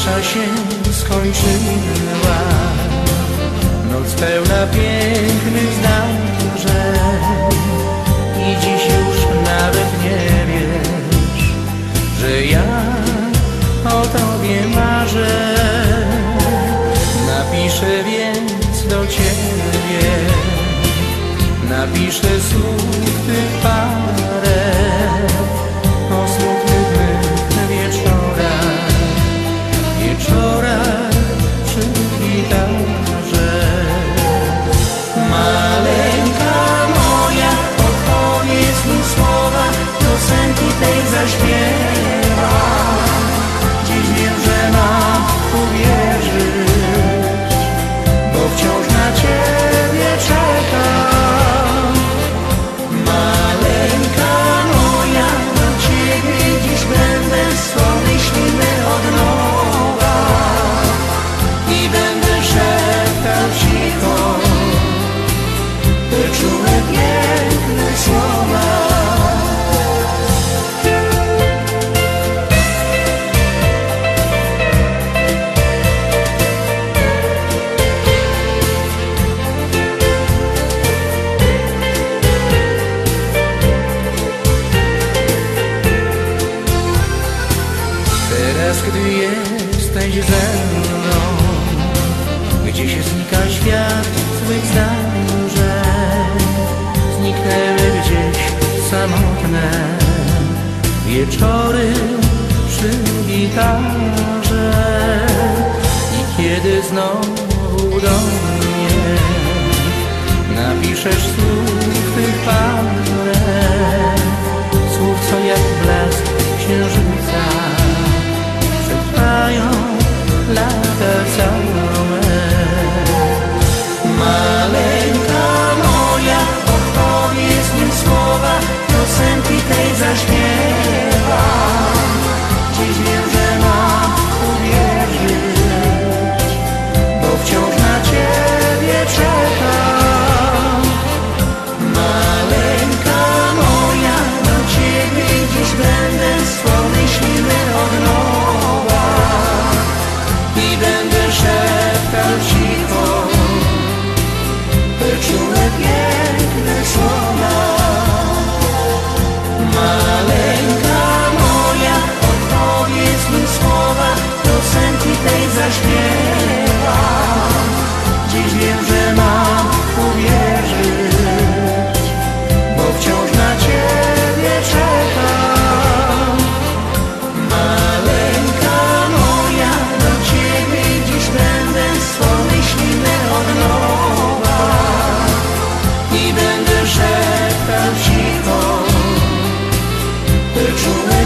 nasza się skończyła. Noc pełna pięknych zdarzeń i dziś już nawet nie wiesz, że ja o tobie marzę. Napiszę więc do ciebie, napiszę słów tych parę o smutnych mych wieczorach, wieczorach przy gitarze. Maleńka moja, odpowiedz mi słowa, piosenki tej zaśpiewa. Dziś wiem, że mam uwierzyć, bo wciąż na ciebie czekam. Maleńka moja, do ciebie dziś będę swą myślimy od nowa i będę szeptał cicho te czułe, piękne słowa. Teraz, gdy jesteś ze mną, gdzie się znika świat złych zdarzeń, zniknęły gdzieś samotne wieczory przy gitarze. I kiedy znowu do mnie napiszesz słów tych parę, słów, co jak blask księżyca przetrwają lata całe. Maleńka moja, odpowiedz mi słowa, piosenki tej zaśpiewa. Dziś wiem, że mam uwierzyć, bo wciąż na ciebie czekam. Maleńka moja, do ciebie dziś będę swą myślimy od nowa i będę szeptał cicho te czułe, piękne słowa. Maleńka moja, odpowiedz mi słowa, piosenki tej zaśpiewa. Dziś wiem, że mam uwierzyć, bo wciąż na ciebie czekam. Maleńka moja, do ciebie dziś będę swą myślimy od nowa i będę szeptał cicho te czułe,